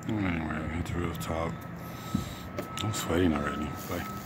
Anyway, it's real talk. I'm sweating already. Bye.